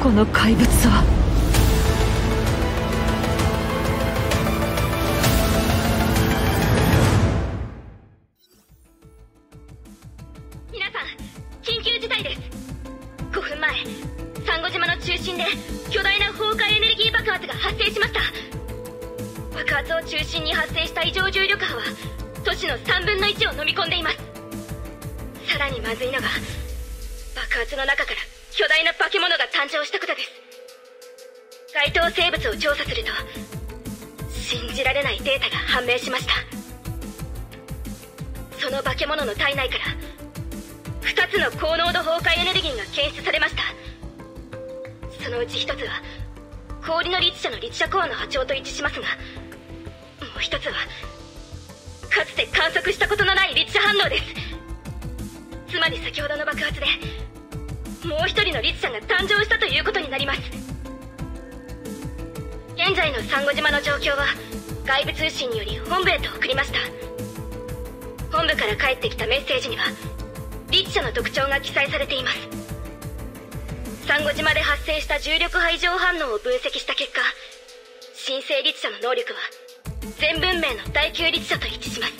この怪物は。 皆さん、緊急事態です。5分前、サンゴ島の中心で巨大な崩壊エネルギー爆発が発生しました。爆発を中心に発生した異常重力波は都市の3分の1を飲み込んでいます。さらにまずいのが、爆発の中から巨大な化け物が誕生したことです。該当生物を調査すると、信じられないデータが判明しました。その化け物の体内から2つの高濃度崩壊エネルギーが検出されました。そのうち1つは氷の律者の律者コアの波長と一致しますが、もう1つはかつて観測したことのない律者反応です。つまり先ほどの爆発でもう1人の律者が誕生したということになります。現在のサンゴ島の状況は外部通信により本部へと送りました。本部から返ってきたメッセージには律者の特徴が記載されています。サンゴ島で発生した重力波異常反応を分析した結果、新生律者の能力は全文明の第9律者と一致します。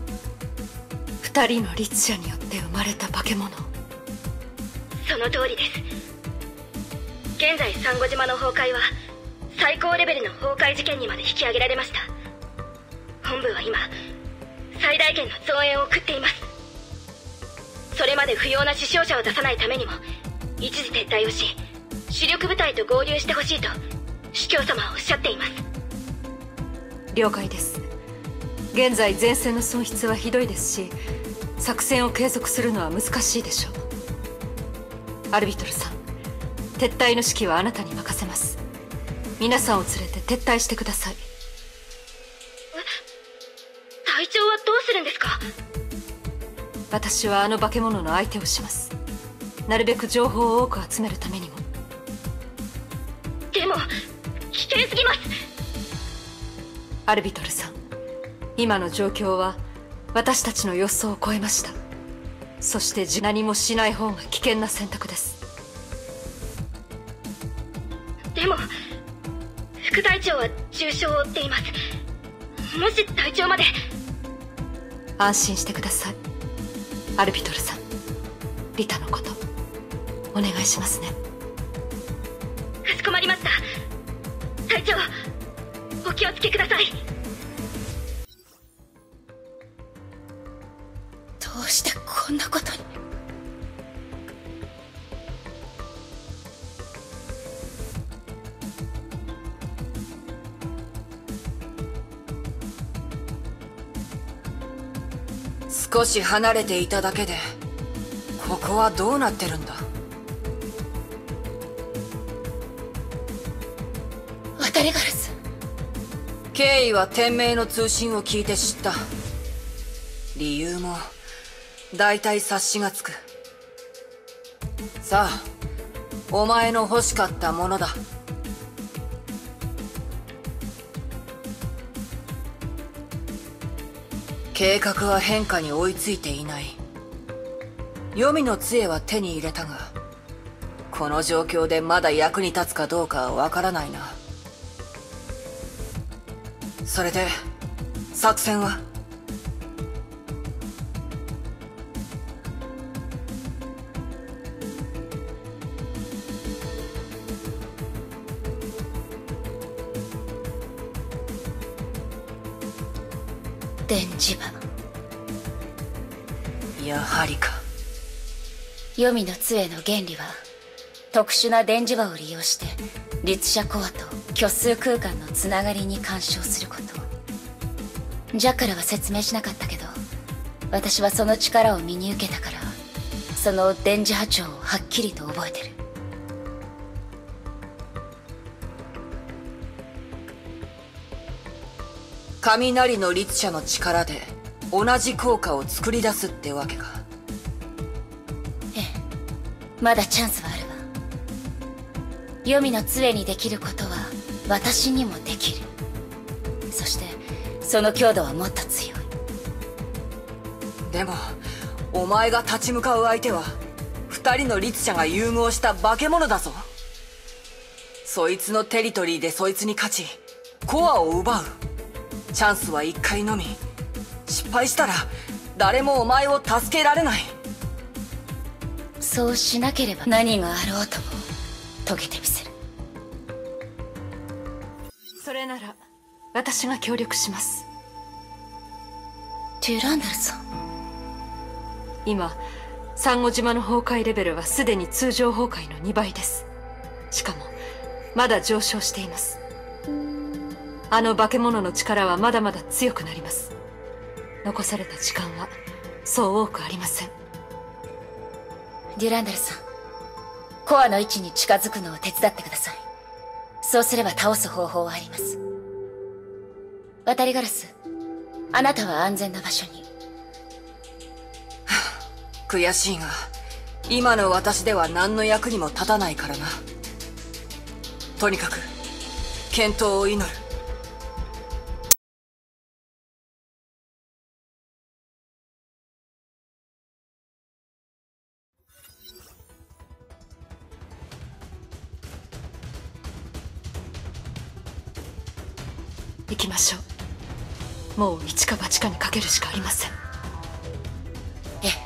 2人の律者によって生まれた化け物。 その通りです。現在サンゴ島の崩壊は最高レベルの崩壊事件にまで引き上げられました。本部は今最大限の増援を送っています。それまで不要な死傷者を出さないためにも一時撤退をし、主力部隊と合流してほしいと主教様はおっしゃっています。 了解です。現在前線の損失はひどいですし、作戦を継続するのは難しいでしょう。アルビトルさん、撤退の指揮はあなたに任せます。皆さんを連れて撤退してください。 隊長はどうするんですか？ 私はあの化け物の相手をします。なるべく情報を多く集めるためにも。 でも危険すぎます。 アルビトルさん、今の状況は私たちの予想を超えました。そして何もしない方が危険な選択です。 でも副隊長は重傷を負っています。もし隊長まで。 安心してください。アルビトルさん、リタのことお願いしますね。 かしこまりました。隊長、お気をつけください。 どうしてこんなことに。 少し離れていただけでここはどうなってるんだ。 渡りガラス。 経緯は天命の通信を聞いて知った。理由も大体察しがつく。さあ、お前の欲しかったものだ。計画は変化に追いついていない。黄泉の杖は手に入れたが、この状況でまだ役に立つかどうかはわからないな。それで作戦は？ 電磁場。 やはりか。 黄泉の杖の原理は特殊な電磁場を利用して律者コアと虚数空間のつながりに干渉すること。ジャッカルは説明しなかったけど、私はその力を身に受けたから、その電磁波長をはっきりと覚えてる。 雷の律者の力で同じ効果を作り出すってわけか。 ええ、まだチャンスはあるわ。黄泉の杖にできることは私にもできる。そしてその強度はもっと強い。 でもお前が立ち向かう相手は2人の律者が融合した化け物だぞ。 そいつのテリトリーでそいつに勝ちコアを奪う。チャンスは1回のみ。失敗したら誰もお前を助けられない。 そうしなければ何があろうとも遂げてみせる。 それなら私が協力します。 デュランダルさん。 今サンゴ島の崩壊レベルはすでに通常崩壊の2倍です。しかもまだ上昇しています。あの化け物の力はまだまだ強くなります。残された時間はそう多くありません。 デュランダルさん、コアの位置に近づくのを手伝ってください。そうすれば倒す方法はあります。渡りガラス、あなたは安全な場所に。 悔しいが今の私では何の役にも立たないからな。とにかく健闘を祈る。 行きましょう。もう一か八かにかけるしかありません。 ええ。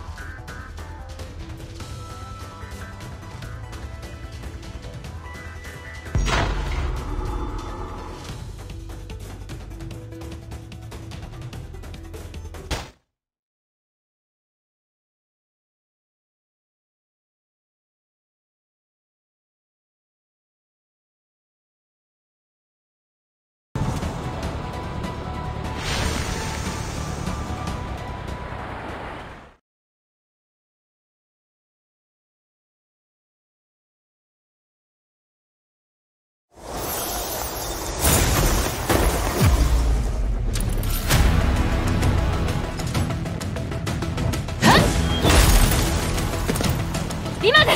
今です。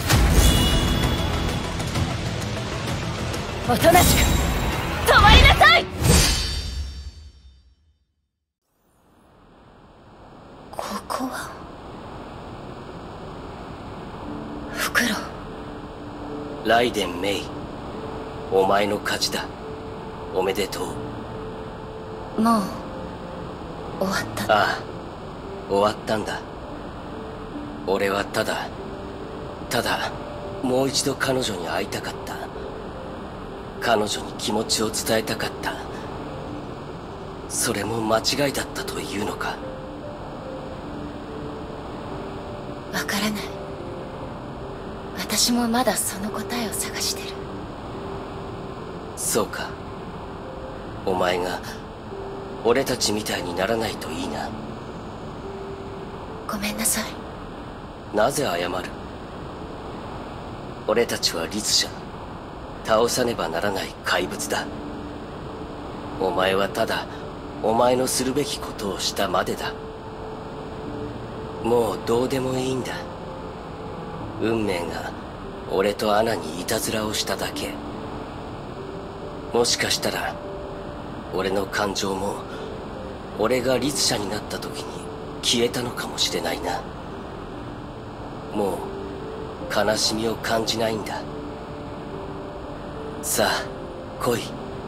おとなしく止まりなさい。ここは袋。 ライデン・メイ、お前の勝ちだ。おめでとう。 もう終わった。 ああ、終わったんだ。俺はただもう一度彼女に会いたかった。彼女に気持ちを伝えたかった。それも間違いだったというのか。 わからない。私もまだその答えを探してる。 そうか。お前が俺たちみたいにならないといいな。 ごめんなさい。 なぜ謝る？俺たちは律者。倒さねばならない怪物だ。お前はただお前のするべきことをしたまでだ。もうどうでもいいんだ。運命が俺とアナにいたずらをしただけ。もしかしたら俺の感情も俺が律者になった時に消えたのかもしれないな。もう悲しみを感じないんだ。さあ来い。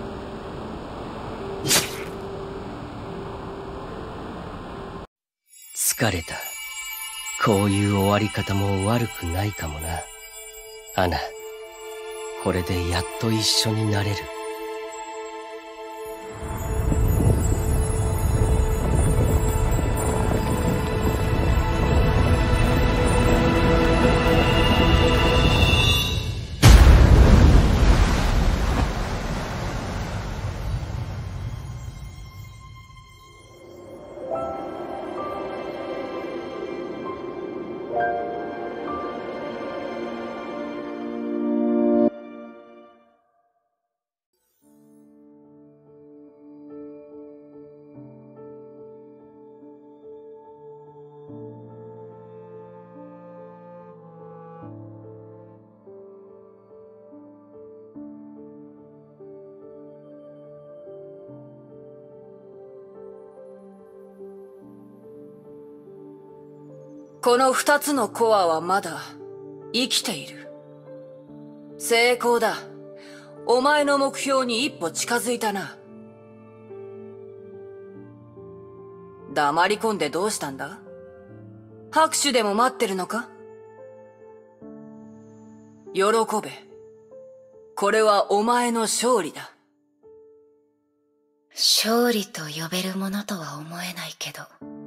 疲れた。こういう終わり方も悪くないかもな。アナ、これでやっと一緒になれる。この2つのコアはまだ生きている。 成功だ。お前の目標に一歩近づいたな。黙り込んでどうしたんだ？拍手でも待ってるのか？喜べ。これはお前の勝利だ。 勝利と呼べるものとは思えないけど。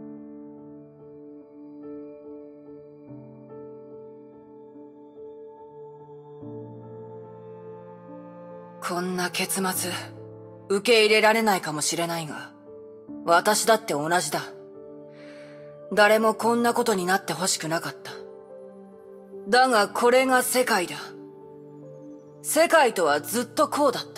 こんな結末、受け入れられないかもしれないが、私だって同じだ。誰もこんなことになってほしくなかった。だがこれが世界だ。世界とはずっとこうだった。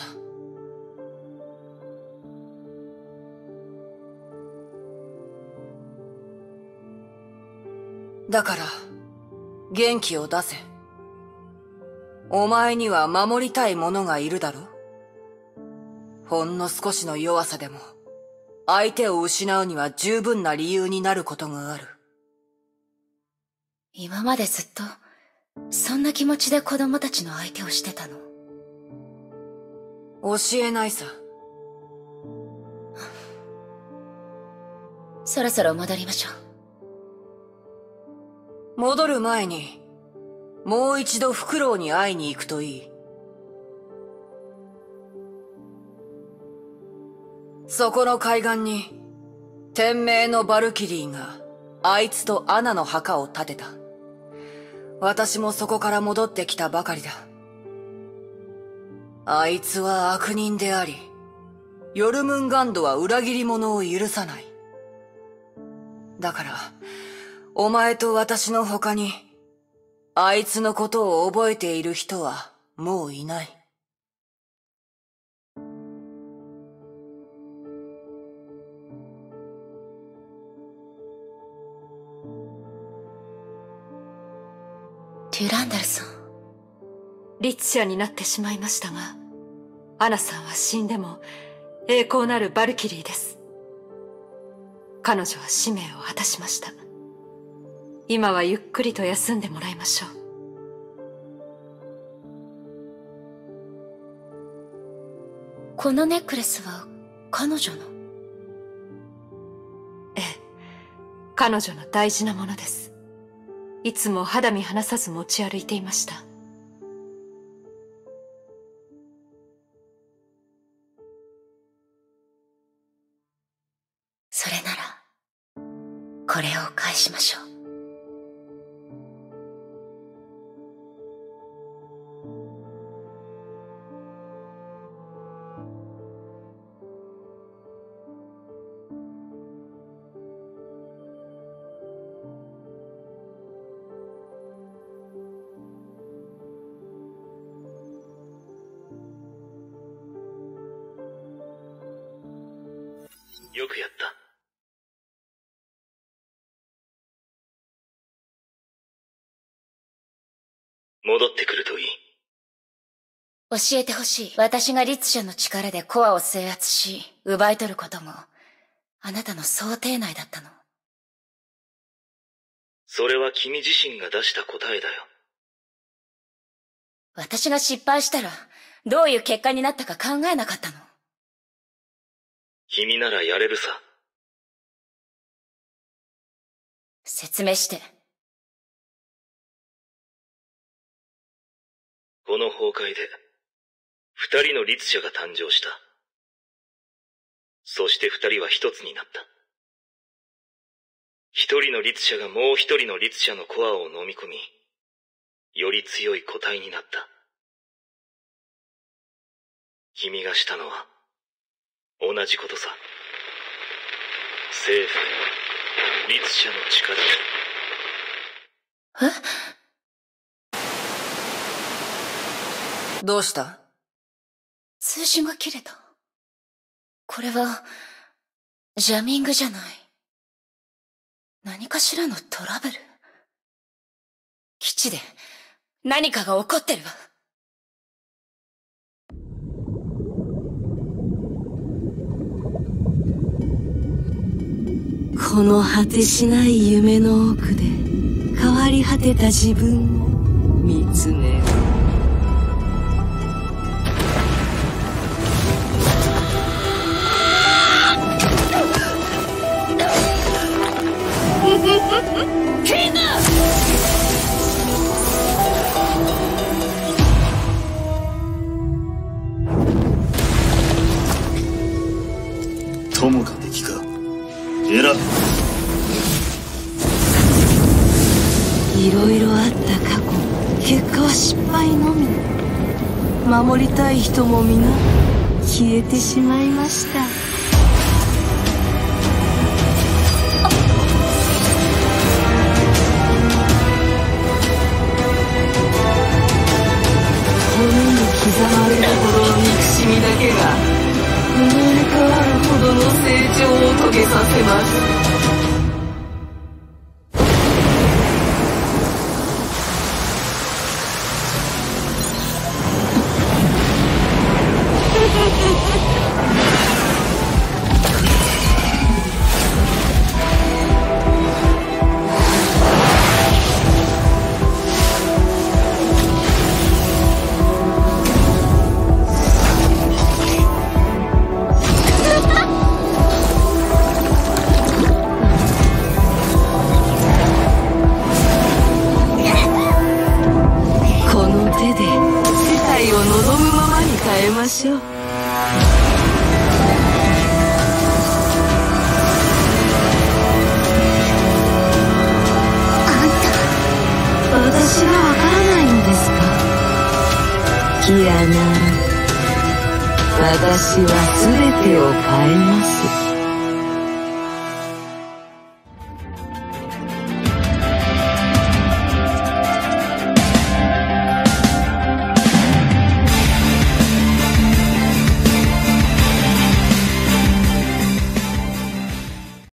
だから、元気を出せ。お前には守りたい者がいるだろ？ほんの少しの弱さでも、相手を失うには十分な理由になることがある。 今までずっと、そんな気持ちで子供たちの相手をしてたの？ 教えないさ。 そろそろ戻りましょう。 戻る前に、もう一度フクロウに会いに行くといい。そこの海岸に、天命のバルキリーが、あいつとアナの墓を建てた。私もそこから戻ってきたばかりだ。あいつは悪人であり、ヨルムンガンドは裏切り者を許さない。だから、お前と私の他に、あいつのことを覚えている人はもういない。 デュランダルさん。 律者になってしまいましたが、アナさんは死んでも栄光なるバルキリーです。彼女は使命を果たしました。今はゆっくりと休んでもらいましょう。 このネックレスは彼女の？ ええ、彼女の大事なものです。いつも肌身離さず持ち歩いていました。 それなら、これを返しましょう。 よくやった。戻ってくるといい。 教えてほしい。私が律者の力でコアを制圧し、奪い取ることも、あなたの想定内だったの？ それは君自身が出した答えだよ。 私が失敗したら、どういう結果になったか考えなかったの？ 君ならやれるさ。 説明して。 この崩壊で、二人の律者が誕生した。そして二人は一つになった。一人の律者がもう一人の律者のコアを飲み込み、より強い個体になった。君がしたのは、同じことさ。政府、律者の力え？ どうした？ 通信が切れた。これは、ジャミングじゃない。何かしらのトラブル？基地で何かが起こってるわ。 この果てしない夢の奥で変わり果てた自分を見つめる。 キング！ 友か敵か選べ。 いろいろあった過去、結果は失敗のみ。守りたい人も皆消えてしまいました。骨に刻まれるほどの憎しみだけが生まれ変わるほどの成長を遂げさせます。変えましょう。私がわからないのですか？キアナ、私は全てを変えます。